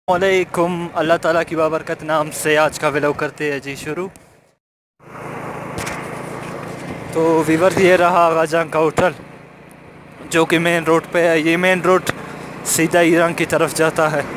वालेकुम। अल्लाह ताला की बाबरकत नाम से आज का व्लॉग करते हैं जी शुरू। तो वीवर ये रहा आगाजंग का होटल जो कि मेन रोड पे है। ये मेन रोड सीधा ईरान की तरफ जाता है।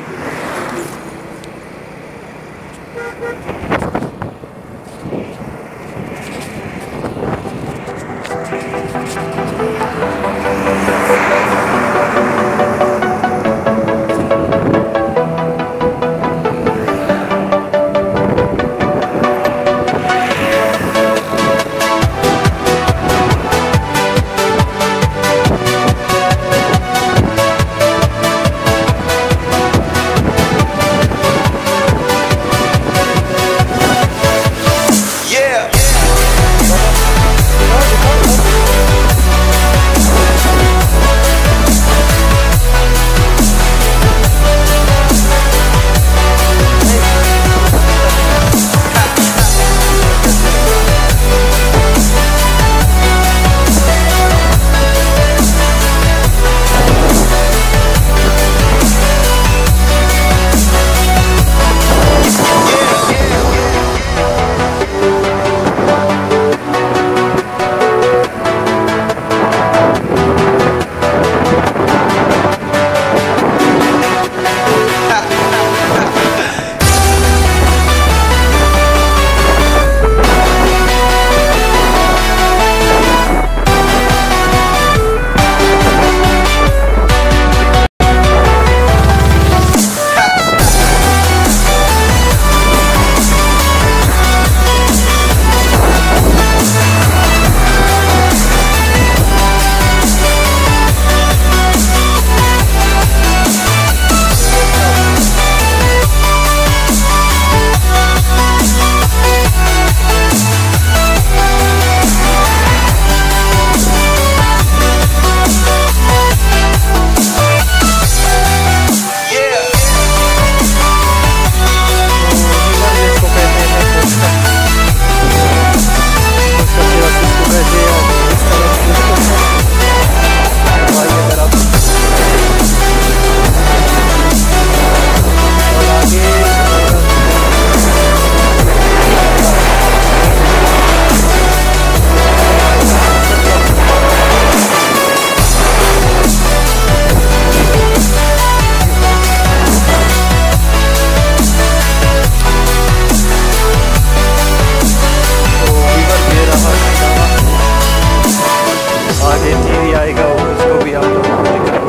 आगे टीवी आएगा और उसको भी आप लोगों को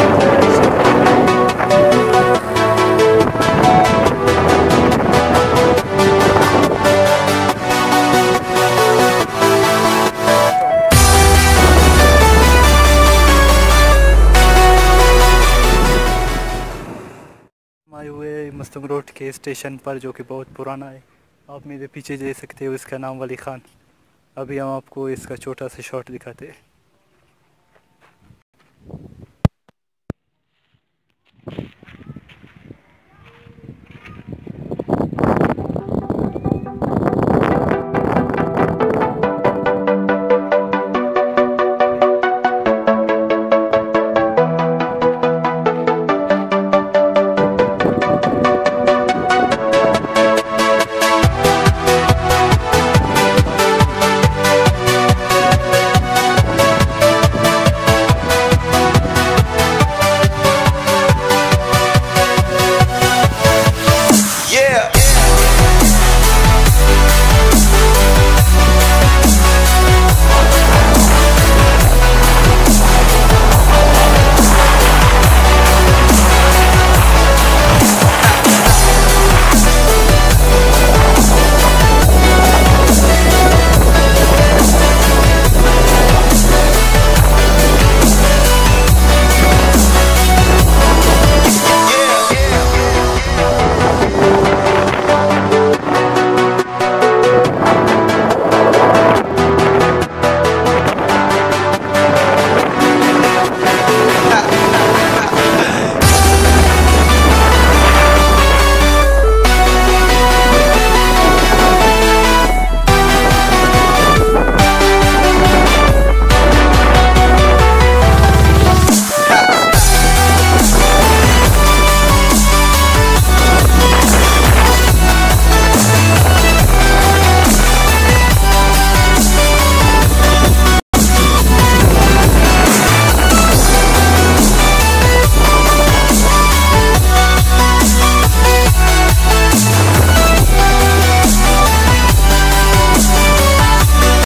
आए हुए मस्तंग रोड के स्टेशन पर, जो कि बहुत पुराना है। आप मेरे पीछे देख सकते हो, इसका नाम वली खान। अभी हम आपको इसका छोटा सा शॉट दिखाते हैं।